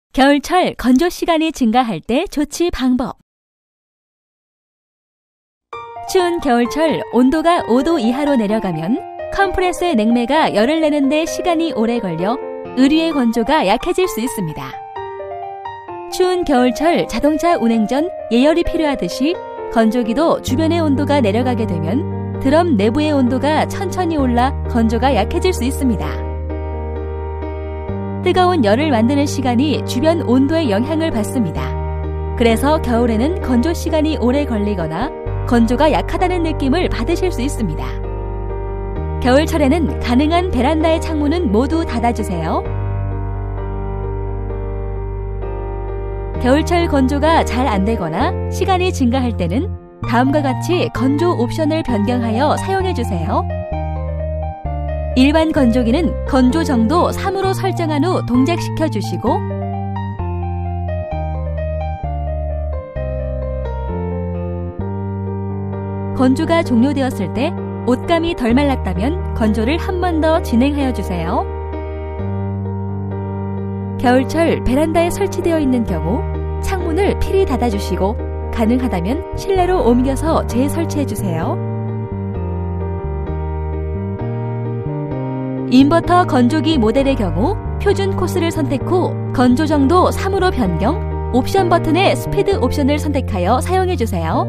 겨울철 건조 시간이 증가할 때 조치 방법. 추운 겨울철 온도가 5도 이하로 내려가면 컴프레서의 냉매가 열을 내는 데 시간이 오래 걸려 의류의 건조가 약해질 수 있습니다. 추운 겨울철 자동차 운행 전 예열이 필요하듯이 건조기도 주변의 온도가 내려가게 되면 드럼 내부의 온도가 천천히 올라 건조가 약해질 수 있습니다. 뜨거운 열을 만드는 시간이 주변 온도에 영향을 받습니다. 그래서 겨울에는 건조 시간이 오래 걸리거나 건조가 약하다는 느낌을 받으실 수 있습니다. 겨울철에는 가능한 베란다의 창문은 모두 닫아주세요. 겨울철 건조가 잘 안되거나 시간이 증가할 때는 다음과 같이 건조 옵션을 변경하여 사용해주세요. 일반 건조기는 건조 정도 3으로 설정한 후 동작시켜 주시고 건조가 종료되었을 때 옷감이 덜 말랐다면 건조를 한 번 더 진행하여 주세요. 겨울철 베란다에 설치되어 있는 경우 창문을 필히 닫아주시고 가능하다면 실내로 옮겨서 재설치해 주세요. 인버터 건조기 모델의 경우 표준 코스를 선택 후 건조 정도 3으로 변경, 옵션 버튼의 스피드 옵션을 선택하여 사용해주세요.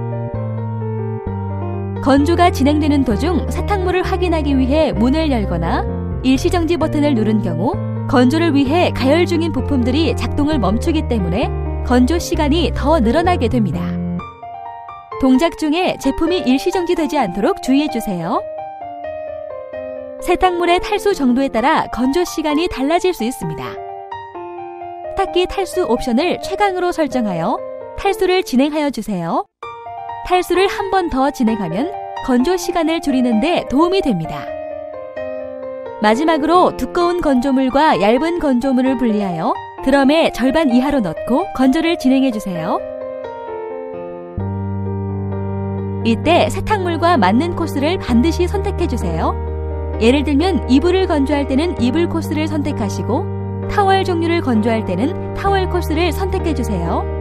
건조가 진행되는 도중 세탁물을 확인하기 위해 문을 열거나 일시정지 버튼을 누른 경우 건조를 위해 가열 중인 부품들이 작동을 멈추기 때문에 건조 시간이 더 늘어나게 됩니다. 동작 중에 제품이 일시정지되지 않도록 주의해주세요. 세탁물의 탈수 정도에 따라 건조 시간이 달라질 수 있습니다. 세탁기 탈수 옵션을 최강으로 설정하여 탈수를 진행하여 주세요. 탈수를 한 번 더 진행하면 건조 시간을 줄이는 데 도움이 됩니다. 마지막으로 두꺼운 건조물과 얇은 건조물을 분리하여 드럼의 절반 이하로 넣고 건조를 진행해 주세요. 이때 세탁물과 맞는 코스를 반드시 선택해 주세요. 예를 들면 이불을 건조할 때는 이불 코스를 선택하시고 타월 종류를 건조할 때는 타월 코스를 선택해 주세요.